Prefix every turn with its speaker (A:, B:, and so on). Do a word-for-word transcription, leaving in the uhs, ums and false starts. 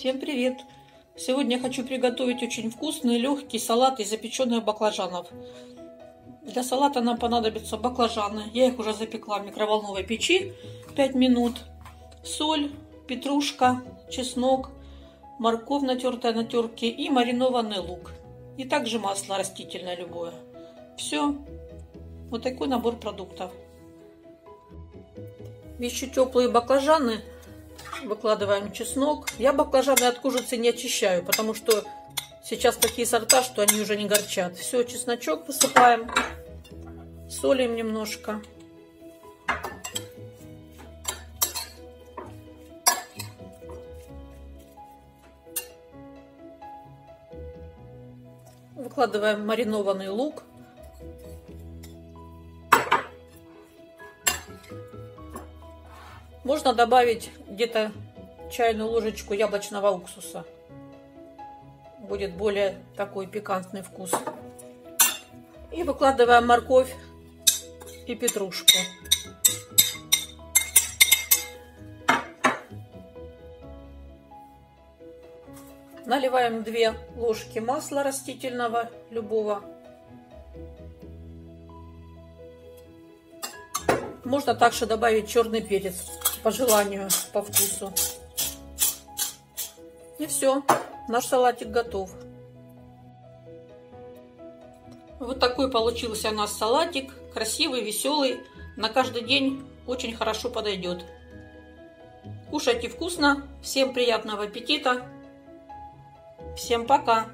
A: Всем привет! Сегодня я хочу приготовить очень вкусный легкий салат из запеченных баклажанов. Для салата нам понадобятся баклажаны. Я их уже запекла в микроволновой печи пять минут. Соль, петрушка, чеснок, морковь натертая на терке и маринованный лук. И также масло растительное любое. Все. Вот такой набор продуктов. Еще теплые баклажаны. Выкладываем чеснок. Я баклажаны от кожицы не очищаю, потому что сейчас такие сорта, что они уже не горчат. Все, чесночок высыпаем. Солим немножко. Выкладываем маринованный лук. Можно добавить где-то чайную ложечку яблочного уксуса. Будет более такой пикантный вкус. И выкладываем морковь и петрушку. Наливаем две ложки масла растительного любого. Можно также добавить черный перец по желанию, по вкусу. И все, наш салатик готов. Вот такой получился у нас салатик. Красивый, веселый. На каждый день очень хорошо подойдет. Кушайте вкусно. Всем приятного аппетита. Всем пока.